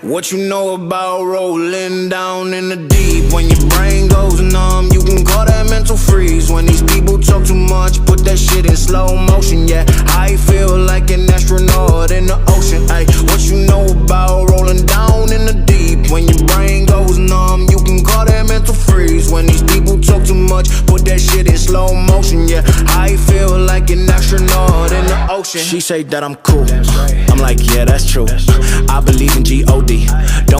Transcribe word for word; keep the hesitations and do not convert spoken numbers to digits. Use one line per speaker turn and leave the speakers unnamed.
What you know about rolling down in the deep? When your brain goes numb, you can call that mental freeze. When these people talk too much, put that shit in slow motion. Yeah, I feel like an astronaut in the ocean. Ay, what you know about rolling down in the deep? When your brain goes numb, you can call that mental freeze. When these people talk too much, put that shit in slow motion. Yeah, I feel like an astronaut in the ocean. She say that I'm cool, I'm like, yeah, that's true. I believe in G O D. Don't